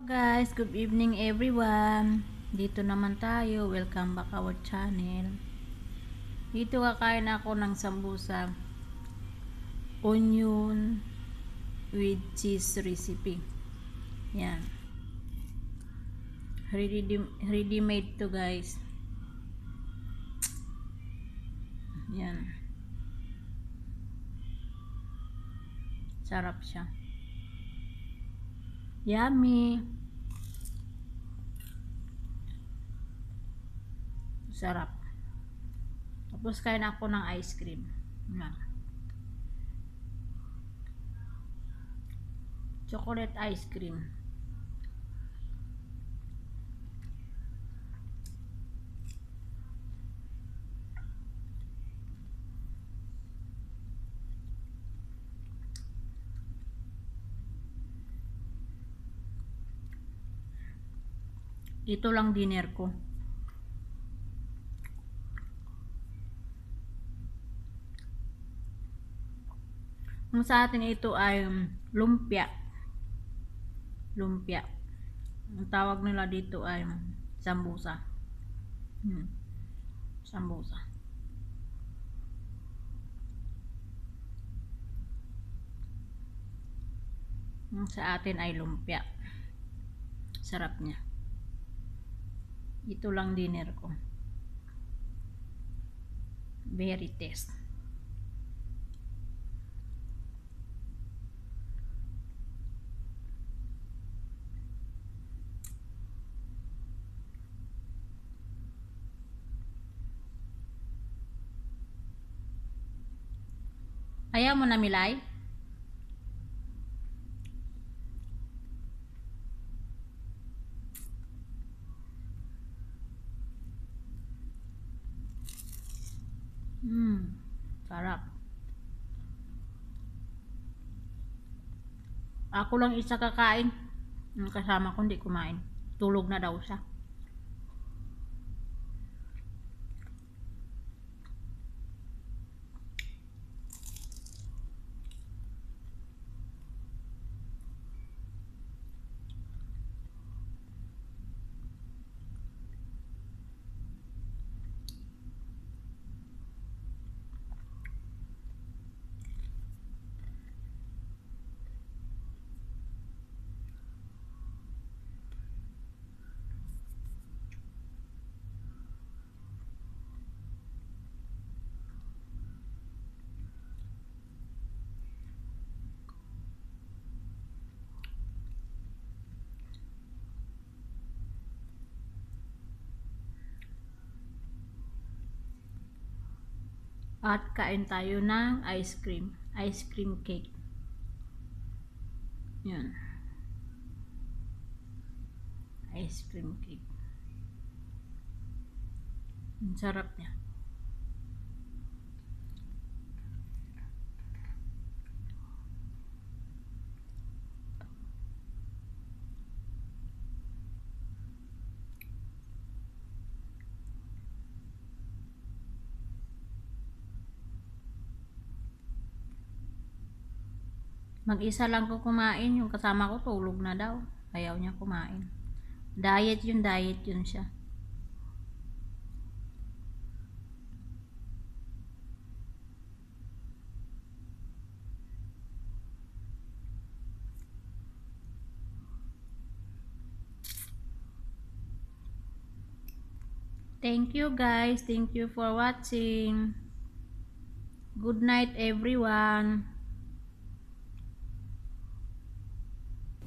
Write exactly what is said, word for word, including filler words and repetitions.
Guys, good evening everyone. Dito naman tayo. Welcome back our channel. Dito kakain ako ng sambusa onion with cheese recipe. Yan. Ready, ready made to guys. Yan. Sarap siya. Yummy. Sarap. Tapos kain ako ng ice cream. Yan. Chocolate ice cream. Ito lang dinner ko. Ang sa atin ito ay um, lumpia. Lumpia. Ang tawag nila dito ay um, sambusa. Hmm. Sambusa. Ang sa atin ay lumpia. Sarap niya. Ito lang dinner ko. Very tasty. Ayaw mo na milay? Hmm, sarap. Ako lang isa kakain. Ang kasama ko hindi kumain. Tulog na daw siya. At kain tayo ng ice cream. Ice cream cake. Yan. Ice cream cake. Ang sarap niya. Mag-isa lang ko kumain. Yung kasama ko tulog na daw. Ayaw niya kumain. Diet yun, diet yun siya. Thank you guys. Thank you for watching. Good night everyone.